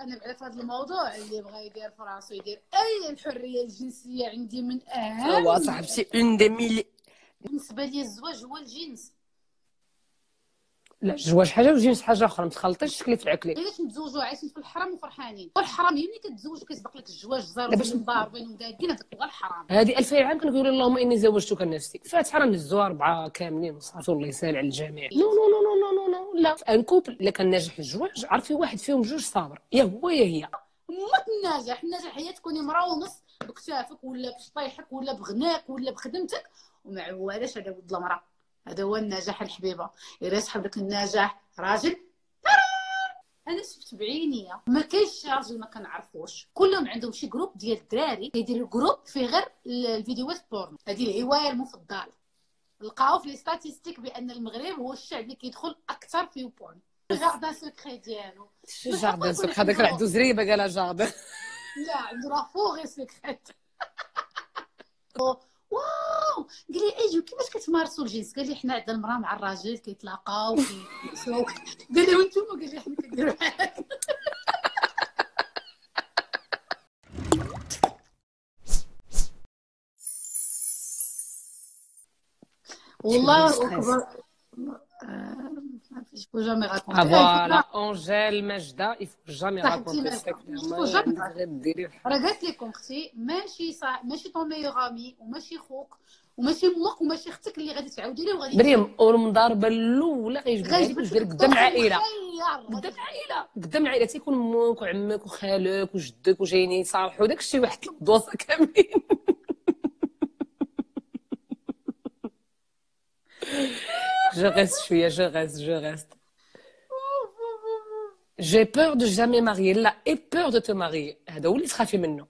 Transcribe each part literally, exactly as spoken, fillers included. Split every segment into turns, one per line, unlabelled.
انا على هذا الموضوع اللي بغى يدير في راسو يدير اي الحريه الجنسيه عندي من اهم.
هو صاحبتي اون دي ميلي.
بالنسبه لي الزواج هو الجنس.
لا الزواج حاجه والجنس حاجه اخرى، ما تخلطيش الشكل في العكلي.
علاش نتزوجوا عايشين في الحرام وفرحانين، والحرام ملي كتزوج كيسبق لك الزواج زار
لا باش
ومضاربين ومداكين، هذاك هو الحرام.
هذه ألفين عام كنقول اللهم اني زوجتك نفسي، فاتحه راه نهزوها اربعه كاملين وصافي الله يسهل على الجميع. نو نو نو نو نو نو نو لا، ان كوبل الا كان ناجح في الزواج عرفي واحد فيهم جوج صابر، يا هو يا هي.
موت الناجح، الناجح هي تكوني مرا ونص بكتافك ولا بشطيحك ولا بغناك ولا بخدمتك وما عوالش. هذا ولد المراه، هذا هو النجاح الحبيبه. الا يسحب لك النجاح راجل، انا شفت بعيني ما كاينش شي راجل ما كنعرفوش كلهم عندهم شي جروب ديال الدراري كيديروا جروب فيه غير الفيديوهات بورن. هذه الهوايه المفضله. لقاو في لي ستاتيستيك بان المغرب هو الشعب اللي كيدخل اكثر فيه بورن. جاردان سكري ديالو
جاردان سكري هذاك راه عنده زريبه قالها جاردان.
لا عنده لا فوغي سكري. واو قال لي ايجو كيفاش كتمارسوا الجنس؟ قال لي حنا عندنا المراه مع الراجل كيتلاقاو كيسواو. قال لي وانتم؟ قال لي حنا كنديروا هكا. والله اكبر. Il faut jamais raconter.
Ah voilà, Angèle Majda, il faut jamais raconter ça.
راه قالت لكم اختي ماشي صح، ماشي طون ميور امي وماشي خوك وماشي امك وماشي اختك اللي غادي تعاودي ليه وغادي
مريم. والمضاربه الاولى غيجبد لك قدام العائله، قدام العائله قدام العائله تيكون امك وعمك وخالك وجدك وجايين يصالحوا داك الشيء واحد الدوسه كاملين. Je reste شويه je reste je reste. J'ai peur de jamais marier. لا et peur de te marier. هذا هو اللي تخافي منه.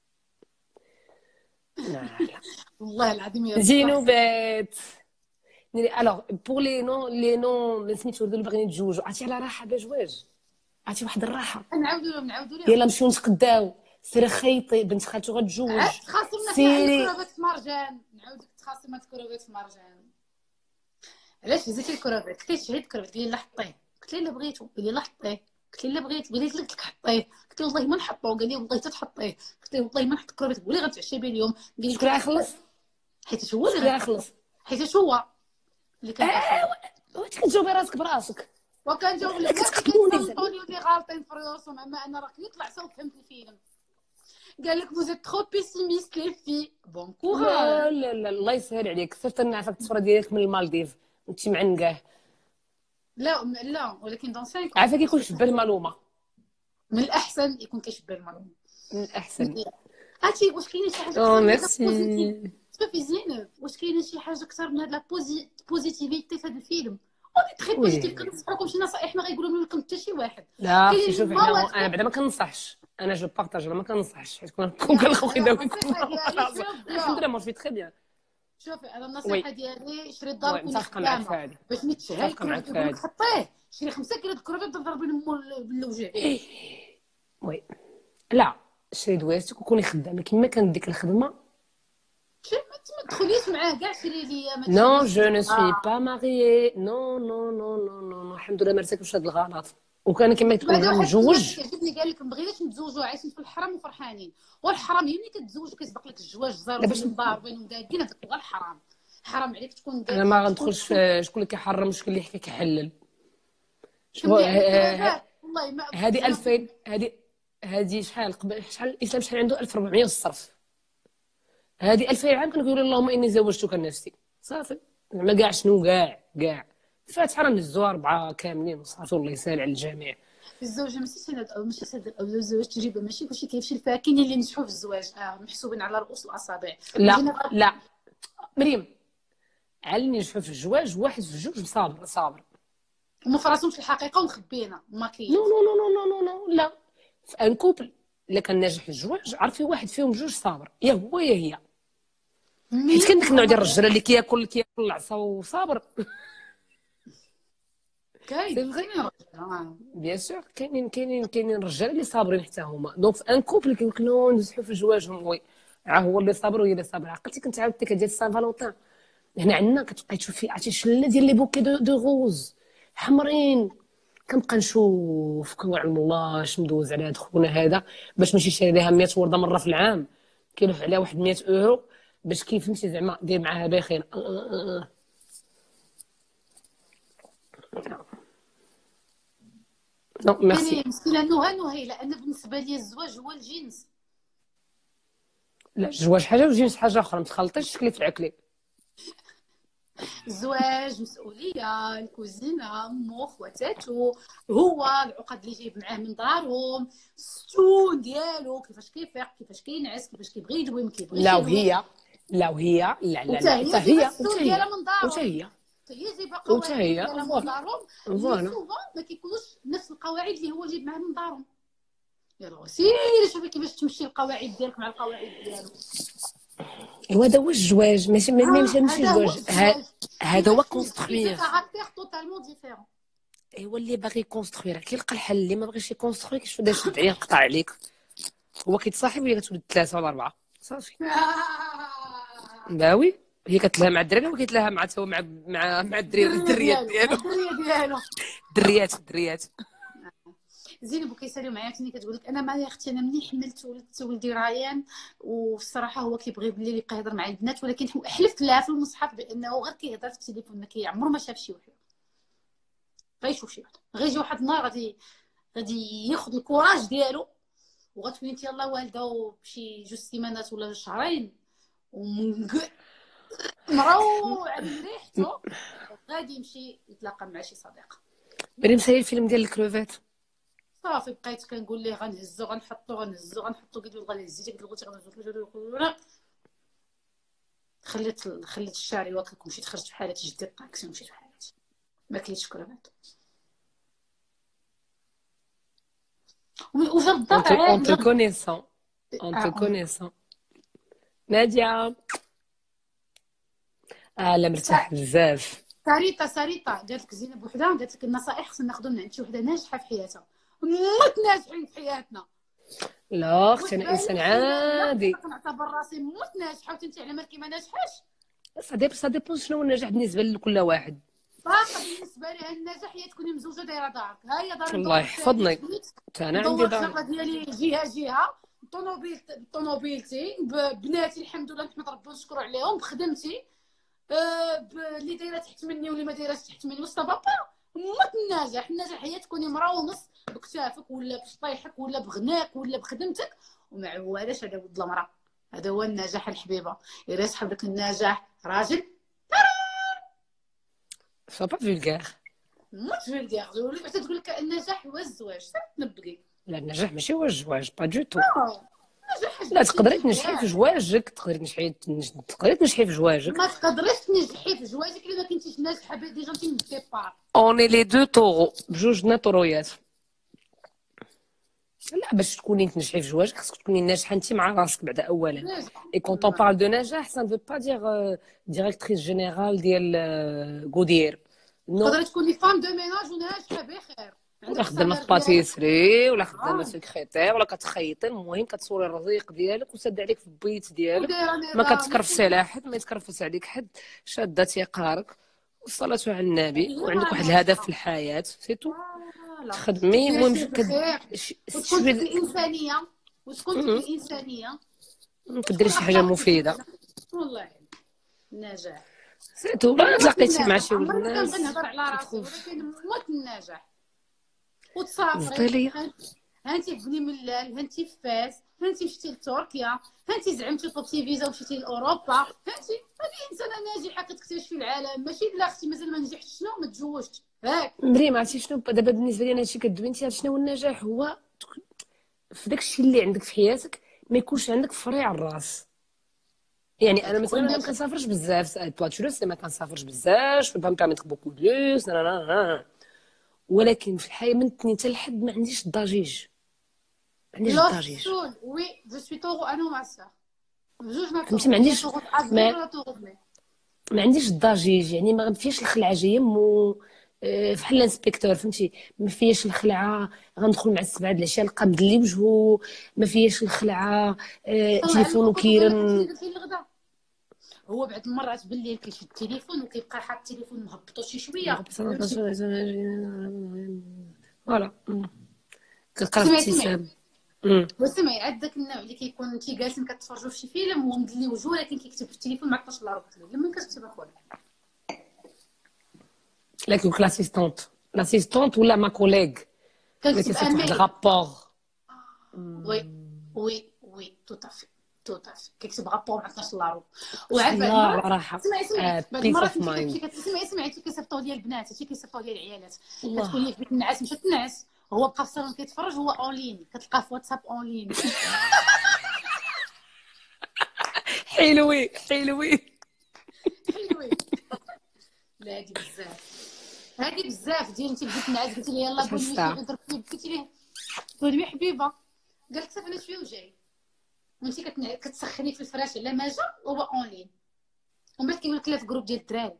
لا لا
والله العظيم يا
زينوبات. الوغ بور لي نو لي نو اللي سميتو اللي باغيين يتزوجوا عرفتي على راحه بزواج، عرفتي واحد الراحه.
نعاودوا لهم نعاودوا لهم
يلا نمشيو نتقداو. سيري خيطي بنت خالته غتزوج.
تخاصمنا في كروفيت في مرجان. نعاودك تخاصمنا في كروفيت في مرجان. علاش هزيتي الكروفيت؟ قلت لي شهيت الكروفيت. قال لي لا حطيه. قلت لي لا بغيتو. قال لي لا حطيه. قلت لي لا بغيت. قلت لك حطيه. قلت له والله ما نحطو. قال لي والله حتى تحطيه. قلت له والله ما نحط الكروفيت. قولي غتعشى به اليوم. قال لي
شكون غيخلص؟
حيت هو
اللي غيخلص،
حيت هو اللي كان
وانت كتجاوبي راسك براسك.
وكنجاوب الناس كيقولوا لي غالطين في راسهم، اما انا راه يطلع سوا فهمت الفيلم. قال لك فوز ترو بيسيميست لي في بون كوراج.
لا لا لا الله يسهل عليك. صرت نعرفك التصويره ديالك من المالديف انت معنقاه.
لا لا ولكن دون سانك
عافاك يكون شبه المعلومه.
من الاحسن يكون كيشبه المعلومه.
من الاحسن.
عرفتي واش كاينه شي حاجه
او ميرسي
صافي زينب؟ واش كاينه شي حاجه اكثر من هاد لا بوزيتيفيتي في هذا الفيلم؟ اوني تري بوزيتيف. كنصحكم شي نصائح ما غايقولوا لكم حتى شي واحد.
لا شوفي انا انا بعدا ما كنصحش، انا جو بارطاج ما كنصحش حيت كون كنخوي داك الحمد لله مون في تري بيان.
شوفي انا النصيحه ديالي شري الدار كون
متفقه معاك في هذه
باش نتشهى كون حطيه. شري خمسة كيلو الكروفيت ضرب بين بالوجه.
وي لا شري دويرتك وكوني خدامه كما كانت ديك الخدمه.
شي ما تدخليش معاه كاع شري ليا.
نو جو نو سوي با ماريي. نو نو نو نو نو الحمد لله ما ارتكبش هذا الغلط. وكان كما تقول انا متزوج.
كيعجبني قال لك ما بغيناش نتزوجوا عايشين في الحرام وفرحانين، والحرام ملي كتزوج كيسبق لك الزواج زار ومضاربين ومداكين، هذاك هو الحرام. حرام عليك تكون
انا ما غندخلش شكون اللي كيحرم شكون اللي كيحلل.
والله ما
هذه ألفين هذه هذه شحال قبل شحال الاسلام شحال عنده ألف وأربعمية والصرف. هذه ألفين عام كنقول اللهم اني زوجتك نفسي صافي. زعما كاع شنو كاع كاع فاتحه راه نهزوها اربعه كاملين وصافي الله يسهل على الجميع.
الزوجه ماشي سند او ماشي سند او الزواج تجربه ماشي كلشي كيفشل فيها. كاينين اللي نجحوا في الزواج اه محسوبين على رؤوس الاصابع.
لا لا مريم على اللي نجحوا في الزواج واحد في جوج صابر صابر
وما فراسهمش الحقيقه ومخبينا ما كاين.
نو نو نو نو نو نو لا في ان كوبل الا كان ناجح في الزواج عرفي واحد فيهم جوج صابر، يا هو يا هي. حيت كاين داك النوع ديال الرجال اللي كياكل كياكل العصا وصابر.
كاين
بيان سور كاينين كاينين كاينين الرجال اللي صابرين حتى هما. دونك في ان كوبل كيمكنوا ننجحوا في زواجهم. وي ها هو اللي صابر وهي اللي صابره. عقلتي كنت عاودت ديك ديال سان فالونتان هنا عندنا كتبقاي تشوفي عرفتي شله ديال لي بوكي دو, دو غوز حمرين كنبقى نشوف كنعلم الله اش ندوز على هاد خونا هذا باش ماشي شاري لها مية ورده مره في العام، كيلف عليها واحد مية اورو باش كيف فهمتي زعما دير معاها بخير. أه أه أه. نو
يعني
ميرسي.
مسكينه نهى نهى، لان بالنسبه لي الزواج هو الجنس.
لا الزواج حاجه والجنس حاجه اخرى، ما تخلطيش تكلي في العكلي.
الزواج مسؤوليه، الكوزينه، امو، خواتاتو، هو العقد اللي جايب معاه من دارهم، الستون ديالو، كيفاش كيفيق، كيفاش كينعس، كيفاش كيبغي يدوي، ما كيبغيش
لا
يدوي.
وهي لا وهي لا لا
وتا
لا حتى
هي جايبه
هي وتا
الستون
هي
ديالها من
وتا
دارهم،
هي
حتى هي جايبه
وتا
قواعد
هي
ديالها من
فوالا
دارهم، اللي
فوالا.
سوفون ما كيكونوش نفس القواعد اللي هو جايب معاه من دارهم. يلا سيري شوفي كيفاش تمشي القواعد ديالك مع القواعد ديالو.
ايوا هذا هو الزواج، ماشي ماشي
ها
ماشي
هذا هو
زواج، ها-
الزواج.
هذا هو
كيفاش تنجحي دو
كونستروير.
كاركتير توتالمون ديفيرون.
ايوا اللي باغي يكونستروير كيلقى الحل، اللي ما بغيش يكونستروي كيفاش بدا يشد عليه يقطع عليك، هو كيتصاحب وهي كتولد ثلاثه ولا اربعه صافي. باوي هي كتلها مع الدراري وكيتلاها مع تو مع مع مع الدرير
الدريه
الدريات
ديالو مع
ديالو.
الدريه ديالو.
الدريات الدريات.
زينب كيساليو معايا كني كتقول لك انا ما يا اختي انا ملي حملت ولدت ولدي ريان، والصراحه هو كيبغي بالليل يبقى يهضر مع البنات، ولكن حلفت لها في المصحف بانه غير كيهضر في التليفون، ما كيعمر ما شاف شي وحده، غيشوف شي وحده، غيجي واحد النهار غادي غادي ياخذ الكوراج ديالو، وغتولي انت يلاه والده بشي جوج سيمانات ولا شهرين ومروع من ريحته، غادي يمشي يتلاقى مع شي صديق.
مريم ساير الفيلم ديال الكروفات.
صافي بقيت كنقول ليه غنهزو غنحطو غنهزو غنحطو، قلت له غنهزي قلت له قلت غنهزو، خليت خليت الشاري واكلك ومشيت خرجت في حالتي، جديت الطاكسي ومشيت في حالتي، ما كليتش كروات. وجا الدار
اون تو
عاد
كونيسون اون تو كونيسون ناديه. اه لا مرتاح بزاف.
ساريتا ساريتا قالت لك زينب بوحدها، قالت لك النصائح خصنا ناخذ من عند شي وحده ناجحه في حياتها، موت ناجحين في حياتنا.
لا اختي انا انسان
وتباني انا
عادي.
كنعتبر راسي موت ناجحه، وانت على مالك ما ناجحاش.
صديق صديق شنو هو النجاح بالنسبه لكل واحد.
طاقه بالنسبه لي النجاح هي تكوني مزوجه دايره دارك، ها هي دار
الله
ندور فيها
يحفظني
البيت،
انا عندي
ندور
دار.
الشغله ديالي جهه جهه، طوموبيل طوموبيلتي ببناتي الحمد لله نحمد ربي ونشكر عليهم، بخدمتي أه اللي دايره تحت مني واللي ما دايرهش تحت مني، وسط بابا. موت النجاح، النجاح هي تكوني مرا ونص بكتافك ولا بشطيحك ولا بغناك ولا بخدمتك وما عوالش. هذا ولد المراه، هذا هو النجاح الحبيبه. الا يسحب لك النجاح راجل
سو با فولغار.
موت فولغار، ولا حتى تقول لك النجاح هو الزواج، صافي تنبقي.
لا النجاح ماشي هو الزواج با دو تو.
النجاح حاجه
لا
باش
تقدري
تمشي
تنجحي في
بزاف.
زواجك، تقدري تنجحي تقدري تنجحي في زواجك.
ما تقدريش تنجحي في زواجك الا ما كنتيش ناجحه ديجا انت من الديبار.
اوني لي دو طورو بجوجنا طرويات. لا باش تكوني تنجحي في زواجك خصك تكوني ناجحه انت مع راسك بعدا اولا. اي كونط اون بارل دو نجاح سا نفو با دير ديريكتريس جينيرال ديال غودير نو.
تقدري تكوني فام دو ميناج وناجحه بخير، عندك
ولا خدامه
السالير
في
ديالك.
باتيسري ولا خدامه
آه.
سكرتير ولا كتخيطي، المهم كتصوري الرزيق ديالك وسد عليك في البيت ديالك،
ودايره
ما
نظام
كتكرفسي على حد، ما يتكرفس عليك حد، شاده تيقارك والصلاه على النبي،
هي
وعندك
راه
واحد الهدف في
ناجحه.
الحياه سيتو
فوالا
تخدمي.
كديري
المهم
شي
كد...
بخير،
ش...
وتكون فيك
شويه
الانسانيه، وتكون فيك الانسانيه،
كديري
وتكون
شي حاجه
اخلاقك
مفيده
زوينه. والله النجاح
سيتو. لا
موت
تلاقيتي مع
النجاح،
شي ولد
عمري ما كنبغي
الناس
نهضر على راسي،
تخوف.
ولكن موت النجاح. وتسافري،
زداليا
هانتي في بني ملال، هانتي في فاس، هانتي مشيتي لتركيا، هانتي زعمتي طلبتي فيزا ومشيتي لاوروبا، هانتي هذه انسانه ناجحه كتكتشفي العالم. ماشي لا اختي مازال ما نجحتش شنو ما تزوجتش هاك.
مريم عرفتي شنو دابا بالنسبه لي انا هادشي كدوي انت، شنو هو النجاح؟ هو في داكشي اللي عندك في حياتك ما يكونش عندك فريع الراس. يعني انا
هو
مثلا ما
النجاح.
كنسافرش بزاف، toi tu le sais ما كنسافرش بزاف، جو با me permettre beaucoup plus نا نا نا، ولكن في الحياه من اثنين حتى لحد ما عنديش الضجيج، ما عنديش
لو
الضجيج
سول وي جو سوي طورو انا وما سا بجوجنا
فهمتي.
طورو،
ما
هي
عنديش
طورو افريل
ما,
ولا طورو مي.
ما عنديش الضجيج، يعني ما فياش الخلعه جايه مو آه، فحال الانسبكتور فهمتي. ما فياش الخلعه غندخل مع السبعه د العشاء نلقى مدلي وجهو، ما فياش الخلعه آه،
طلع
تليفونو
الكتب وقال لك هادشي
كيرن.
اللي قلتي الغدا. هو بعض المرات بالليل كيشد التليفون وكيبقى حاط التليفون مهبطو شي شويه.
فوالا. مم. كتلقى
سمعي سمعي
ابتسام. مم.
وسمعي عاد داك النوع اللي كيكون انت جالسين كتفرجوا في شي فيلم ومدلي وجهه ولكن كيكتب في التليفون ما عرفتش لا ربط ليه لما كتكتب اخويا.
لكن لاسيستونت لاسيستونت ولا ما كوليغ اللي
كنكتب
تيصيفط واحد
اميل.
الغابور.
وي وي وي تو تافي تو تافي كيكتب غابور ما عرفناش لا روب. وعاد بعض
الله على
المرات
راحه.
سمعي سمعي بعض
بيس
المرات
اوف
انت كتمشي
مايند.
كتسمعي سمعي كيصيفطوا ديال البنات هادشي كيصيفطوا ديال العيالات. كتكون
الله.
هي في بيت النعاس مشات تنعس هو بقى في الصالون كيتفرج هو اون لين كتلقاه في واتساب اون لين.
حلوين حلوين.
حلوين. لا هادي بزاف هادي بزاف ديال انت في بيت النعاس قلتي لي يلاه قول لي شي
تحسها.
غير فيك قلتي ليه قول لي حبيبه قالك صافي انا شويه وجاي وانت كتنع... كتسخني في الفراش على ما جا وهو اون لين. ومن بعد كيقول لك لا في جروب ديال الدراري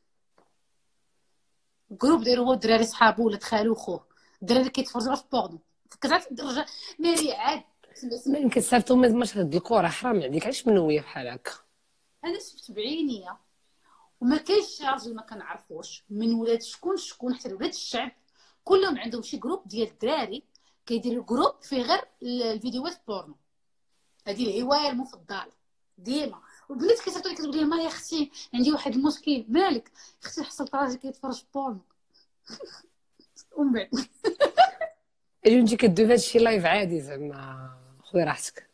جروب داير هو الدراري صحابو ولاد خالو خوه الدراري كيتفرجوا في بورنو كتعرف الدرجه ناري عاد. سمع سمع
ما كتسافروا مشهد الكره حرام عليك علاش منويه بحال هكا.
انا شفت بعينيا وما كاينش شي راجل ما كنعرفوش من ولاد شكون شكون حتى ولاد الشعب كلهم عندهم شي جروب ديال الدراري كيديروا جروب فيه غير الفيديوهات بورنو. هذه الهوايه المفضله ديما. والبنات كيصيفطوا لي كتقول لي ما يا اختي عندي واحد المشكل مالك اختي حصلت راجل كيتفرج بورنو. ومن بعد
اجي انت كدوي هذا الشيء لايف عادي زعما خويا راحتك.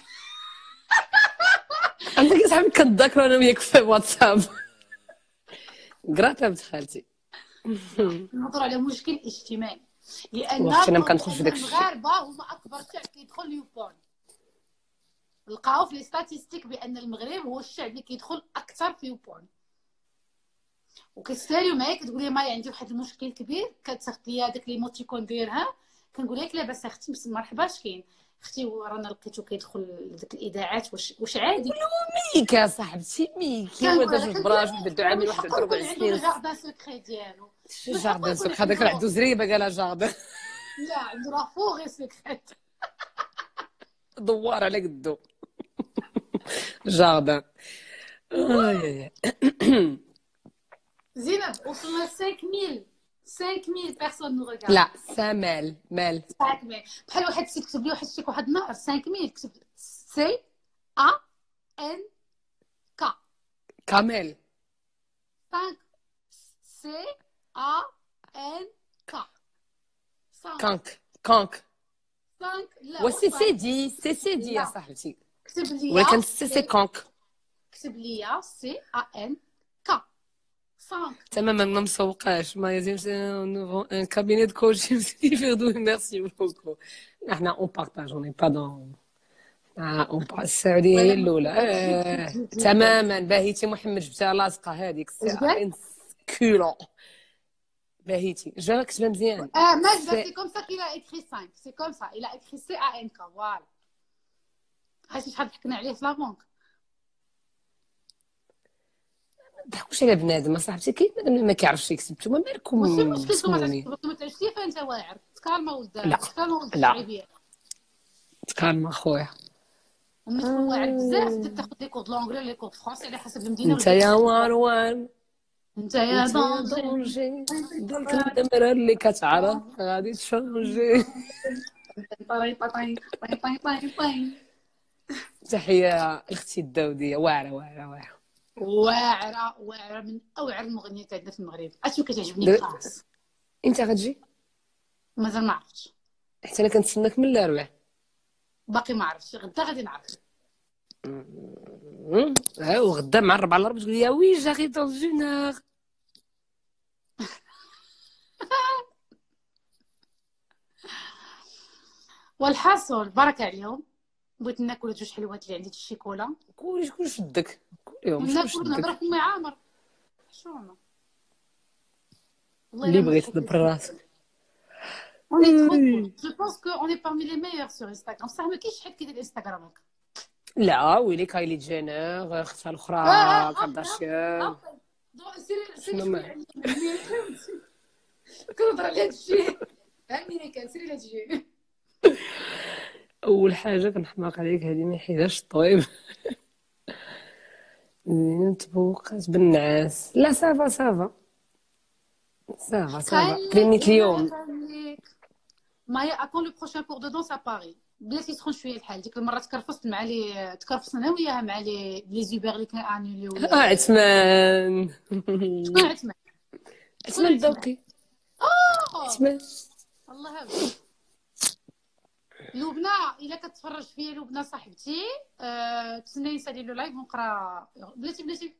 انت كيصحابك كتذاكروا انا وياك في واتساب. قراتا بنت خالتي.
نهضروا على مشكل اجتماعي لان
واختي انا ما كندخلش في
لأن
داك الشيء.
المغاربه هما اكبر شعب كيدخل يوبورن. لقاو في لي ستاتيستيك بان المغرب هو الشعب اللي كيدخل اكثر في يوبورن. وكيستاريو معايا كتقول لي ماي عندي واحد المشكل كبير كتصيفط لي هذاك ليموتيكون ديرها كنقول لك لاباس اختي بس مرحبا اش كاين اختي رانا لقيتو كيدخل لديك الاذاعات واش واش عادي.
ميكا يا صاحبتي ميكا هو
كنقول
دا
لها
جوج
كنقول
براج
لها
بدو عامل واحد
بالحق
ربع
يكون عنده
سنين.
لو جاردان سكري ديالو.
جاردان سوك هذاك راه عنده زريبه قالها جاردان.
لا عنده لا فوغي سكريت
دوار على قدو. جاردان. اي
زينب وصلنا خمسة آلاف خمسة آلاف بيرسون نو ريغارد.
لا سامال مال
خمسة آلاف بحال واحد السيد كتب لي واحد الشيك واحد النهار خمسة آلاف كتب سي ا ان كا
كامل
خمسة سي ا ان كا خمسة
كانك كانك
خمسة لا
وسي سي
وصل
دي سي سي دي يا
لا
صاحبتي
كتب لي
ولكن سي سي كانك
كتب لي سي ا ان كا خمسة.
تماما ما مسوقاش ما يزيمش ان كابيني دو كوتشي فيه دو ميرسي بوكو. احنا اون بارطاج اون با دون اون با السعوديه هي الاولى. آه. تماما باهيتي محمد جبتها لاصقه هذيك
اش قال؟
ان كولون باهيتي جا كتبها مزيان.
اه ماجدة سي كوم سا كيل ا اكري خمسة سي كوم سا الى اكري سي ا ان كا فوالا. عرفتي شحال ضحكنا عليه في لابونك.
ضحكوش على بنادم صاحبتي كاين بنادم ما كيعرفش يكتب نتوما مالكم
ماشي مشكلتو ما
مسمومين.
تعرفش ما تعرفش كيف انت واعر تكالما ولد
لا
تكالما ولد
لا
الشعبيه.
تكالم اخويا.
وملي تكون واعر بزاف تبدا تاخذ لي كود لونغلي لي كود فرونسي على حسب المدينه
انت يا واروان
انت يا
انت يا
دونجي
دونجي ديك النمره اللي كتعرف غادي تشونجي.
طاي طاي طاي طاي طاي طاي.
تحيه اختي الداوديه واعره واعره واعره.
واعره واعره من اوعر المغنيات عندنا في المغرب. اشنو كتعجبني
د-
خاص
انت غتجي
مازال ما عرفتش
حتى انا كنتسناك من الاربع.
باقي ما عرفتش غدا غادي نعرف.
مم. ها وغدا مع الربعه الربع تقول لي وي جاري دون اون اور.
والحاصل بركه عليهم بغيت ناكل جوج حلوات اللي عندي الشيكولا
كلشي شكون شدك كل يوم شكون
وناكل نهضر
شدك
في امي عامر حشومه والله
اللي
الا
بغيت تدبر راسك.
On est trop cool. Je pense qu'on est parmi les meilleurs sur Instagram. صح ما كاينش حد كيدير انستغرام هكا.
لا ويلي كايلي جينر اختها الاخرى كارداشيان.
سيري سيري
شنو ما
كنهضر على هاد الشيء فهميني كان سيري لهاد الشيء.
اول حاجه كنحماق عليك هذه ما يحيدهاش الطبيب. تبوقات بالنعاس. لا سافا سافا سافا سافا كلينيت اليوم
مايا اكون لو بروشان كور دو دونس ا باري. بلاتي سخون شويه الحال. ديك المره تكرفصت مع لي تكرفصنا انا وياها مع لي لي زوبر اللي كان انولي
اه
ولا
عثمان.
شكون عثمان؟ شكون
عثمان
عثمان؟
الذوقي.
اه
عثمان.
الله هاوي. لبنى الا كتفرج فيا لبنى صاحبتي أه... تسنى نسالي له لايف ونقرا. بلاتي بلاتي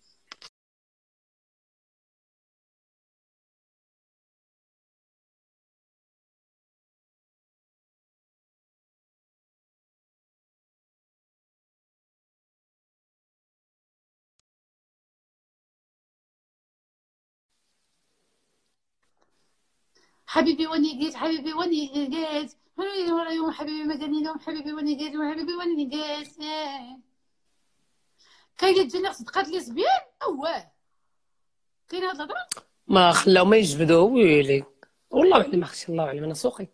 حبيبي واني جيت حبيبي واني جيت حبيبي ولا يوم حبيبي ما قال لي يوم حبيبي واني جيت وحبيبي واني جيت. آه. كاين تجيني صدقات ليزبيان اواه كاين هاد الهضره.
ما خلاو ما يجبدوه ويلي. والله اعلم اختي، الله اعلم، انا سوقي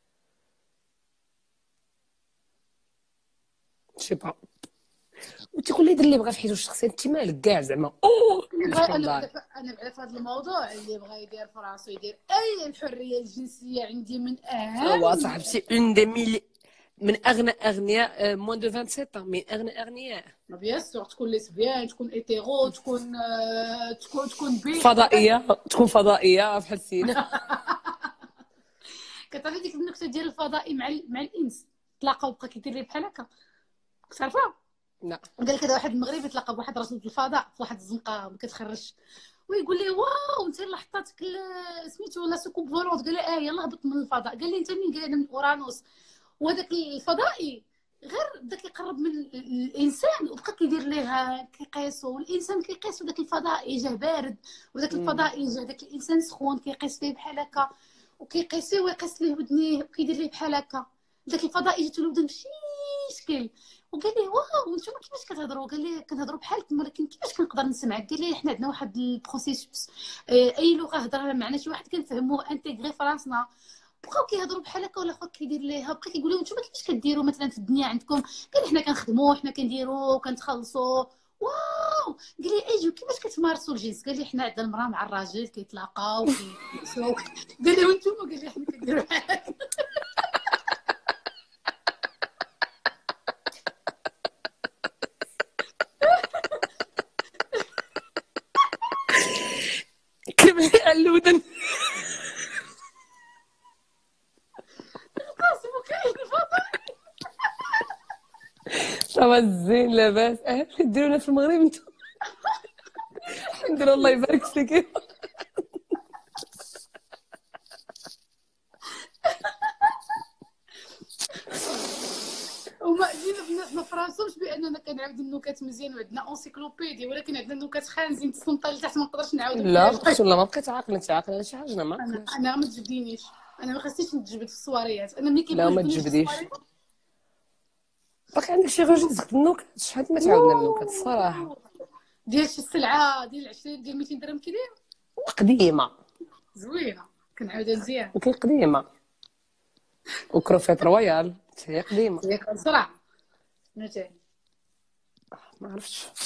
شي با. وتيقول لي يدير اللي بغا في حياتو الشخصيه، انت مالك كاع زعما اوه
بغا- انا
الحمد.
بعدا ف- انا بعدا في هذا الموضوع اللي بغا يدير في راسو يدير اي. الحريه الجنسيه عندي من
هو
اهم.
صاحبتي اون دي ميل من اغنى اغنياء موان دو سبعة وعشرين من اغنى اغنياء.
ما بيان سور تكون ليسبيان تكون ايتيرو تكون آه، تكون تكون بي
فضائيه، تكون فضائيه بحال سينا.
كتعرفي ديك النكته ديال الفضائي مع ال- مع الانس تلاقاو بقى كيدير ليه بحال هكا كتعرفها.
لا
قال لك هذا واحد المغربي تلاقى بواحد راسو في الفضاء في واحد الزنقه ما كتخرجش ويقول لي واو انت اللي حطاتك ل- سميتو لا سكوب فولونت. قال لي اه يلا هبط من الفضاء. قال لي انت منين؟ قال لي انا من اورانوس. وهذاك الفضائي غير بدا كيقرب من ال- الانسان وبقى كيدير ليها كيقيسو والانسان كيقيسو داك الفضائي جاه بارد وداك الفضائي جاه داك الانسان سخون كيقيس فيه بحال هكا وكيقيسيه ويقيس ليه ودنيه وكيدير ليه بحال هكا. داك الفضائي جاتو الودن مشيشكل وقال لي واو نتوما كيفاش كتهضروا؟ قال لي كنهضروا بحالكم ولكن كيفاش كنقدر نسمعك؟ قال لي حنا عندنا واحد البروسيسوس اي لغه هضرها معنا شي واحد كنفهموه انتيغري في راسنا. بقاو كيهضروا بحال هكا ولا خوك كيدير ليها بقى كيقول لهم نتوما كيفاش كديروا مثلا في الدنيا عندكم؟ قال لي حنا كنخدموا حنا كنديروا كنتخلصوا. واو قال لي ايجو كيفاش كتمارسوا الجنس؟ قال لي حنا عندنا المراه مع الراجل كيتلاقاو كيسوا. قال لي وانتم؟ قال لي حنا كنديروا بحال هكا.
كملي على الودن.
قاسم وكاين الفضاء.
صافا الزين لاباس اه ديرونا في المغرب انتم. الحمد لله الله يبارك فيك.
هما جينا الناس ما فراسوش باننا كنعاودوا النكات مزيان وعندنا انسيكلوبيدي ولكن عندنا نكات خانزين تسنطه لتحت ما نقدرش نعاودوا
لا
فيها.
اختي والله ما بقيت عاقله، انت عاقله على شي حاجه؟ انا ما
انا
عقلاش.
انا ما تجبدينيش. انا ما خصنيش نتجبد في الصواريات. انا ملي
لا
كيبغيو
ما
يجبدوني في
تجبديش.
الصواريات
باقي عندك شي روجيست النكت؟ شحال ما تعاودنا النكت الصراحه.
ديال شي سلعه ديال عشرين ديال ميتين درهم كيداير
قديمه
زوينه كنعاودها مزيان.
ولكن قديمه. وكروفيت رويال هي قديمه.
ياك بسرعه. شنو تاني؟
ما عرفتش.